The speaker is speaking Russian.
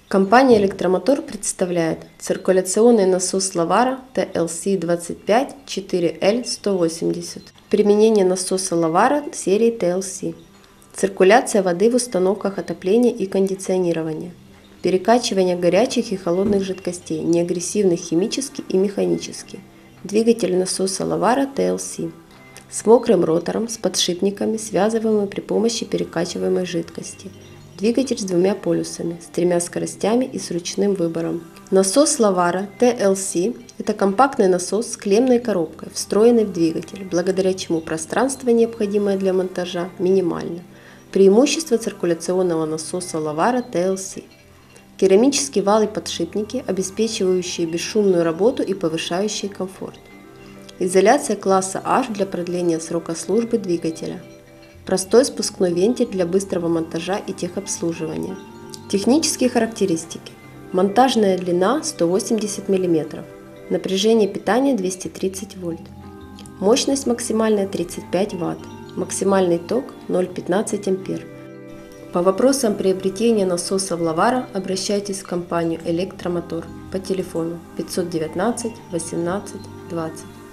Компания «Электромотор» представляет циркуляционный насос Lavara TLC25-4L180. Применение насоса Lavara серии TLC. Циркуляция воды в установках отопления и кондиционирования. Перекачивание горячих и холодных жидкостей, неагрессивных химически и механически. Двигатель насоса Lavara TLC. С мокрым ротором, с подшипниками, связываемый при помощи перекачиваемой жидкости. Двигатель с двумя полюсами, с 3 скоростями и с ручным выбором. Насос Lavara TLC – это компактный насос с клеммной коробкой, встроенный в двигатель, благодаря чему пространство, необходимое для монтажа, минимально. Преимущество циркуляционного насоса Lavara TLC. Керамический вал и подшипники, обеспечивающие бесшумную работу и повышающие комфорт. Изоляция класса H для продления срока службы двигателя. Простой спускной вентиль для быстрого монтажа и техобслуживания. Технические характеристики. Монтажная длина 180 мм. Напряжение питания 230 вольт. Мощность максимальная 35 Вт. Максимальный ток 0,15 ампер. По вопросам приобретения насосов Lavara обращайтесь в компанию «Электромотор» по телефону 519 18 20.